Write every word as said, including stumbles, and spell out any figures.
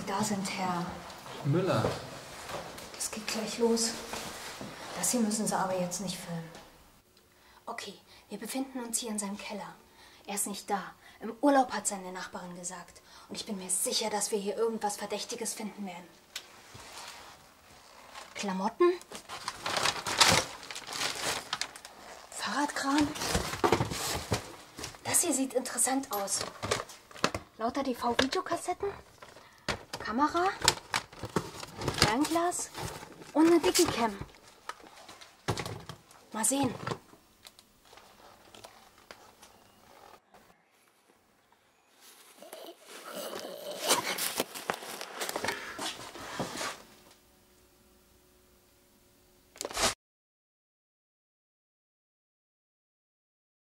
da sind, Herr Müller. Das geht gleich los. Das hier müssen Sie aber jetzt nicht filmen. Okay, wir befinden uns hier in seinem Keller. Er ist nicht da. Im Urlaub, hat seine Nachbarin gesagt. Und ich bin mir sicher, dass wir hier irgendwas Verdächtiges finden werden. Klamotten. Fahrradkram. Das hier sieht interessant aus. Lauter D V-Videokassetten. Kamera. Fernglas. Und eine Digicam. Mal sehen.